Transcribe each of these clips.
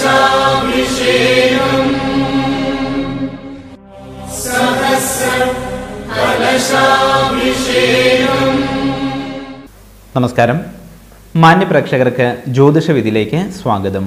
നമസ്കാരം. മാന്യ പ്രേക്ഷകർക്ക് ജ്യോതിഷവിധിയിലേക്ക് സ്വാഗതം.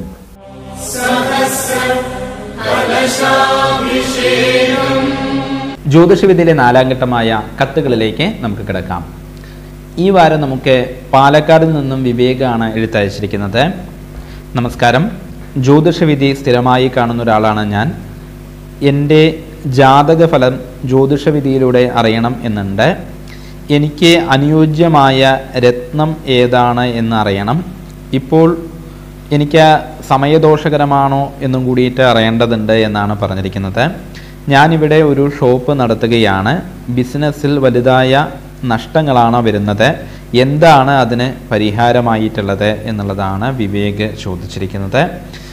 ജ്യോതിഷവിധിയിലെ നാലാം ഘട്ടമായ കത്തുകളിലേക്ക് നമുക്ക് കിടക്കാം. ഈ വാരം നമുക്ക് പാലക്കാടിൽ നിന്നും വിവേകാണ് എഴുത്തയച്ചിരിക്കുന്നത്. നമസ്കാരം. ജ്യോതിഷവിധി സ്ഥിരമായി കാണുന്ന ഒരാളാണ് ഞാൻ. എൻ്റെ ജാതകഫലം ജ്യോതിഷവിധിയിലൂടെ അറിയണം എന്നുണ്ട്. എനിക്ക് അനുയോജ്യമായ രത്നം ഏതാണ് എന്നറിയണം. ഇപ്പോൾ എനിക്ക് സമയദോഷകരമാണോ എന്നും കൂടിയിട്ട് അറിയേണ്ടതുണ്ട് എന്നാണ് പറഞ്ഞിരിക്കുന്നത്. ഞാനിവിടെ ഒരു ഷോപ്പ് നടത്തുകയാണ്. ബിസിനസ്സിൽ വലുതായ നഷ്ടങ്ങളാണ് വരുന്നത്. എന്താണ് അതിന് പരിഹാരമായിട്ടുള്ളത് എന്നുള്ളതാണ് വിവേക് ചോദിച്ചിരിക്കുന്നത്.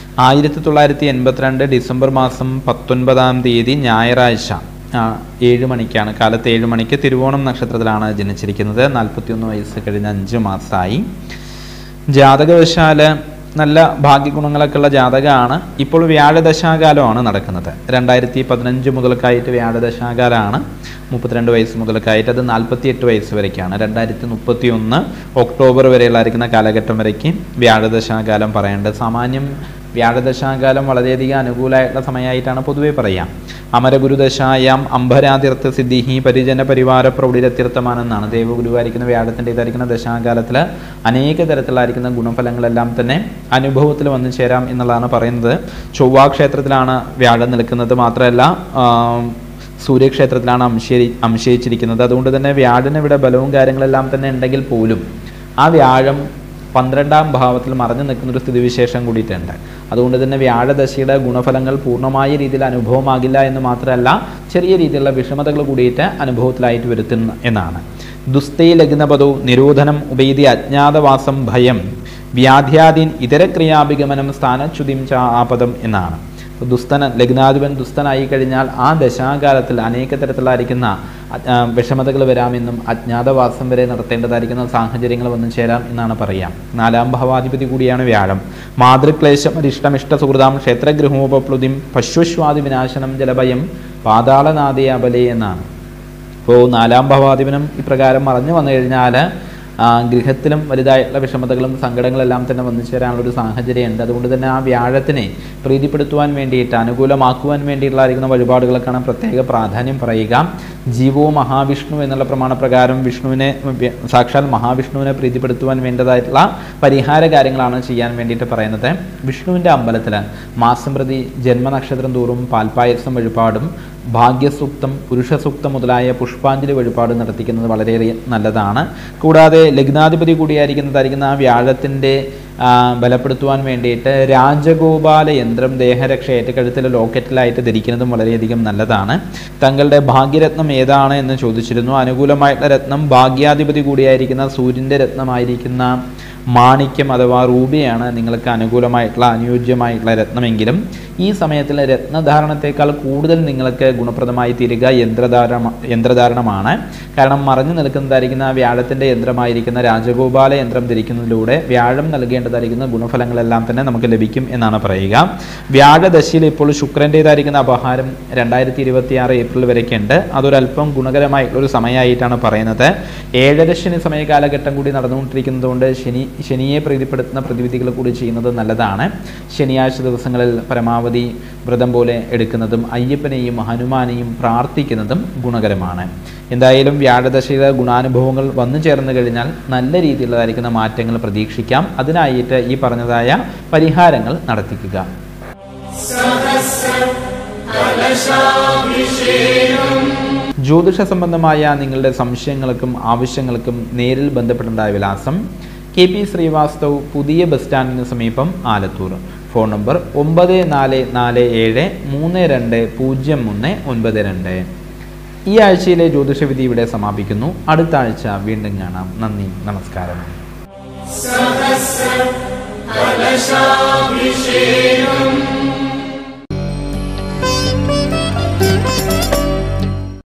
1982 ഡിസംബർ മാസം 19 ഞായറാഴ്ച 7 മണിക്കാണ്, കാലത്ത് 7 മണിക്ക് തിരുവോണം നക്ഷത്രത്തിലാണ് ജനിച്ചിരിക്കുന്നത്. 41 വയസ്സ് കഴിഞ്ഞ് 5 മാസമായി. ജാതകവശാല് നല്ല ഭാഗ്യഗുണങ്ങളൊക്കെ ഉള്ള ജാതകമാണ്. ഇപ്പോൾ വ്യാഴദശാകാലമാണ് നടക്കുന്നത്. 2015 മുതൽക്കായിട്ട് വ്യാഴദശാകാലമാണ്. 32 വയസ്സ് മുതൽക്കായിട്ട് അത് 48 വയസ്സ് വരയ്ക്കാണ്. 2031 ഒക്ടോബർ വരെയുള്ളായിരിക്കുന്ന കാലഘട്ടം വരയ്ക്ക് വ്യാഴദശാകാലം പറയേണ്ടത്. സാമാന്യം വ്യാഴദശാകാലം വളരെയധികം അനുകൂലമായിട്ടുള്ള സമയമായിട്ടാണ് പൊതുവെ പറയാം. അമരഗുരുദശായാം അംബരാതിർത്ത് സിദ്ധിഹി പരിജന പരിവാര പ്രൗഢിരത്യർത്ഥമാണെന്നാണ്. ദേവഗുരുവായിരിക്കുന്ന വ്യാഴത്തിൻ്റെ ഇതായിരിക്കുന്ന ദശാകാലത്തിൽ അനേക തരത്തിലായിരിക്കുന്ന ഗുണഫലങ്ങളെല്ലാം തന്നെ അനുഭവത്തിൽ വന്നു ചേരാം എന്നുള്ളതാണ് പറയുന്നത്. ചൊവ്വാക്ഷേത്രത്തിലാണ് വ്യാഴം നിൽക്കുന്നത്. മാത്രമല്ല സൂര്യക്ഷേത്രത്തിലാണ് അംശയിച്ചിരിക്കുന്നത്. അതുകൊണ്ട് തന്നെ വ്യാഴന് ഇവിടെ ബലവും കാര്യങ്ങളെല്ലാം തന്നെ ഉണ്ടെങ്കിൽ പോലും ആ വ്യാഴം 12ാം ഭാവത്തിൽ മറഞ്ഞു നിൽക്കുന്നൊരു സ്ഥിതിവിശേഷം കൂടിയിട്ടുണ്ട്. അതുകൊണ്ട് തന്നെ വ്യാഴദശയുടെ ഗുണഫലങ്ങൾ പൂർണ്ണമായ രീതിയിൽ അനുഭവമാകില്ല എന്ന് മാത്രമല്ല, ചെറിയ രീതിയിലുള്ള വിഷമതകൾ കൂടിയിട്ട് അനുഭവത്തിലായിട്ട് വരുത്തുന്നു എന്നാണ്. ദുസ്തൈ ലഗ്നപദോ നിരോധനം ഉപൈതി അജ്ഞാതവാസം ഭയം വ്യാധ്യാദീൻ ഇതര ക്രിയാഭിഗമനം സ്ഥാനച്യുതിം ച ആപദം എന്നാണ്. ലഗ്നാധിപൻ ദുസ്തനായി കഴിഞ്ഞാൽ ആ ദശാകാലത്തിൽ അനേക തരത്തിലായിരിക്കുന്ന വിഷമതകൾ വരാമെന്നും അജ്ഞാതവാസം വരെ നടത്തേണ്ടതായിരിക്കുന്ന സാഹചര്യങ്ങൾ വന്നു ചേരാം എന്നാണ് പറയാം. 4ാം ഭാവാധിപതി കൂടിയാണ് വ്യാഴം. മാതൃക്ലേശം അരിഷ്ടമിഷ്ട സുഹൃതാം ക്ഷേത്രഗൃഹോപപ്ലുതിം പശ്വശ്വാദി വിനാശനം ജലഭയം പാതാളനാദയ അബലേ എന്നാണ്. അപ്പോൾ 4ാം ഭാവാധിപനും ഇപ്രകാരം മറഞ്ഞു വന്നു കഴിഞ്ഞാൽ ഗൃഹത്തിലും വലുതായിട്ടുള്ള വിഷമതകളും സങ്കടങ്ങളെല്ലാം തന്നെ വന്നു ചേരാനുള്ളൊരു സാഹചര്യമുണ്ട്. അതുകൊണ്ട് തന്നെ ആ വ്യാഴത്തിനെ പ്രീതിപ്പെടുത്തുവാൻ വേണ്ടിയിട്ട്, അനുകൂലമാക്കുവാൻ വേണ്ടിയിട്ടുള്ളതായിരിക്കുന്ന വഴിപാടുകൾക്കാണ് പ്രത്യേക പ്രാധാന്യം പറയുക. ജീവോ മഹാവിഷ്ണു എന്നുള്ള പ്രമാണപ്രകാരം വിഷ്ണുവിനെ, സാക്ഷാൽ മഹാവിഷ്ണുവിനെ പ്രീതിപ്പെടുത്തുവാൻ വേണ്ടതായിട്ടുള്ള പരിഹാര കാര്യങ്ങളാണ് ചെയ്യാൻ വേണ്ടിയിട്ട് പറയുന്നത്. വിഷ്ണുവിൻ്റെ അമ്പലത്തിൽ മാസം പ്രതി ജന്മനക്ഷത്രം തോറും പാൽപ്പായസം വഴിപാടും ഭാഗ്യസൂക്തം, പുരുഷസൂക്തം മുതലായ പുഷ്പാഞ്ജലി വഴിപാട് നടത്തിക്കുന്നത് വളരെയേറെ നല്ലതാണ്. കൂടാതെ ലഗ്നാധിപതി കൂടിയായിരിക്കുന്നതായിരിക്കുന്ന ആ വ്യാഴത്തിൻ്റെ ബലപ്പെടുത്തുവാൻ വേണ്ടിയിട്ട് രാജഗോപാല യന്ത്രം ദേഹരക്ഷ ഏറ്റക്കഴുത്തിൽ ലോക്കറ്റിലായിട്ട് ധരിക്കുന്നതും വളരെയധികം നല്ലതാണ്. തങ്ങളുടെ ഭാഗ്യരത്നം ഏതാണ് എന്ന് ചോദിച്ചിരുന്നു. അനുകൂലമായിട്ടുള്ള രത്നം ഭാഗ്യാധിപതി കൂടിയായിരിക്കുന്ന സൂര്യൻ്റെ രത്നമായിരിക്കുന്ന മാണിക്യം അഥവാ റൂബിയാണ് നിങ്ങൾക്ക് അനുകൂലമായിട്ടുള്ള അനുയോജ്യമായിട്ടുള്ള രത്നമെങ്കിലും ഈ സമയത്തിൽ രത്നധാരണത്തേക്കാൾ കൂടുതൽ നിങ്ങൾക്ക് ഗുണപ്രദമായി തീരുക യന്ത്രധാരണമാണ്. കാരണം മറഞ്ഞു നിൽക്കുന്നതായിരിക്കുന്ന വ്യാഴത്തിൻ്റെ യന്ത്രമായിരിക്കുന്ന രാജഗോപാല യന്ത്രം ധരിക്കുന്നതിലൂടെ വ്യാഴം നൽകേണ്ടതായിരിക്കുന്ന ഗുണഫലങ്ങളെല്ലാം തന്നെ നമുക്ക് ലഭിക്കും എന്നാണ് പറയുക. വ്യാഴദശയിൽ ഇപ്പോൾ ശുക്രൻ്റേതായിരിക്കുന്ന അപഹാരം 2026 ഏപ്രിൽ വരയ്ക്കുണ്ട്. അതൊരല്പം ഗുണകരമായിട്ടുള്ളൊരു സമയമായിട്ടാണ് പറയുന്നത്. 7 ശനി സമയകാലഘട്ടം കൂടി നടന്നുകൊണ്ടിരിക്കുന്നതുകൊണ്ട് ശനിയെ പ്രീതിപ്പെടുത്തുന്ന പ്രതിവിധികൾ കൂടി ചെയ്യുന്നത് നല്ലതാണ്. ശനിയാഴ്ച ദിവസങ്ങളിൽ പരമാവധി വ്രതം പോലെ എടുക്കുന്നതും അയ്യപ്പനെയും ഹനുമാനെയും പ്രാർത്ഥിക്കുന്നതും ഗുണകരമാണ്. എന്തായാലും വ്യാഴദശയുടെ ഗുണാനുഭവങ്ങൾ വന്നു ചേർന്ന് കഴിഞ്ഞാൽ നല്ല രീതിയിലുള്ളതായിരിക്കുന്ന മാറ്റങ്ങൾ പ്രതീക്ഷിക്കാം. അതിനായിട്ട് ഈ പറഞ്ഞതായ പരിഹാരങ്ങൾ നടത്തിക്കുക. ജ്യോതിഷ സംബന്ധമായ നിങ്ങളുടെ സംശയങ്ങൾക്കും ആവശ്യങ്ങൾക്കും നേരിൽ ബന്ധപ്പെടേണ്ട വിലാസം KP ശ്രീവാസ്തവ്, പുതിയ ബസ് സ്റ്റാൻഡിന് സമീപം, ആലത്തൂർ. Phone number 9447320392. ഈ ആഴ്ചയിലെ ജ്യോതിഷവിധി ഇവിടെ സമാപിക്കുന്നു. അടുത്ത ആഴ്ച വീണ്ടും കാണാം. നന്ദി, നമസ്കാരം.